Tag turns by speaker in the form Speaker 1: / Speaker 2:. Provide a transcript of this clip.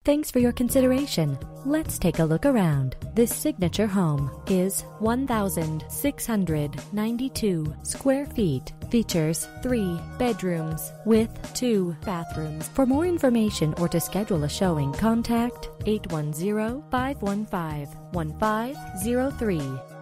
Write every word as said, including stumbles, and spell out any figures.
Speaker 1: Thanks for your consideration. Let's take a look around. This signature home is one thousand six hundred ninety-two square feet. Features three bedrooms with two bathrooms. For more information or to schedule a showing, contact eight one zero, five one five, one five zero three.